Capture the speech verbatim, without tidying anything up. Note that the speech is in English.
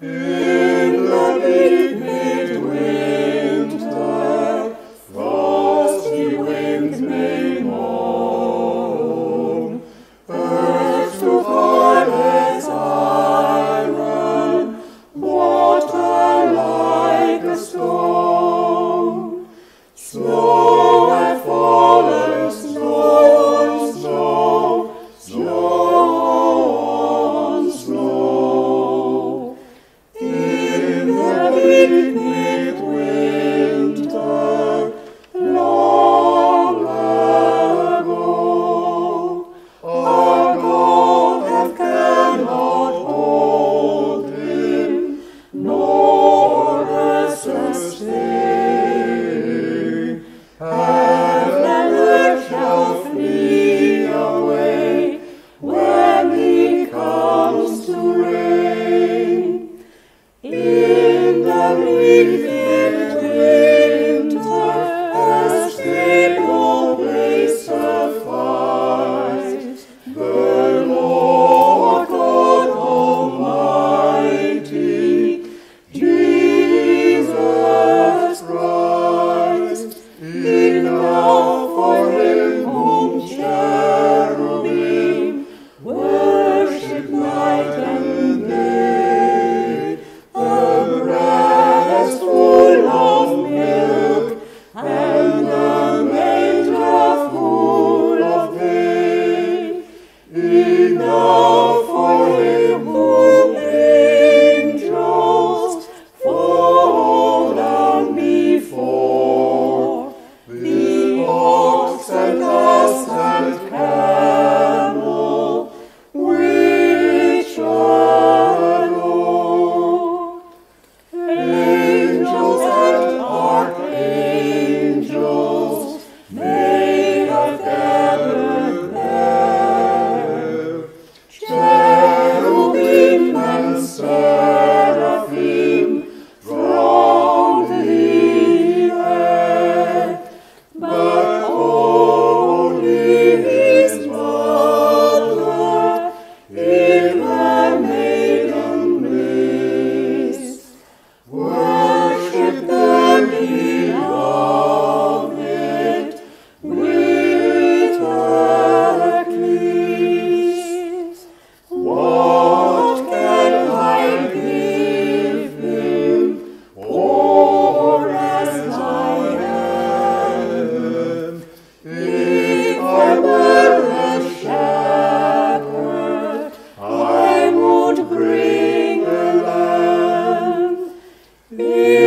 In the bleak midwinter, frosty winds may moan, earth to harness iron, water like a stone. Snow hath fallen, snow on snow, snow on snow. In the bleak midwinter, long ago, our God hath cannot hold him, nor earth sustain. Heaven and earth shall flee away when he comes to reign. In the bleak midwinter, a stable place suffice. The Lord God Almighty, Jesus Christ, enough for him whom cherubim worship night and day. The breast full of milk and the manger full of hay, enough for him whom angels fall down before. The ox and ass and camel which adore, angels and archangels may have gathered there. Cherubim and seraphim throng the air, but only his mother in her maiden bliss worship the beloved with her kiss. What can I give him, poor as I am? If I were a shepherd, I would bring a lamb.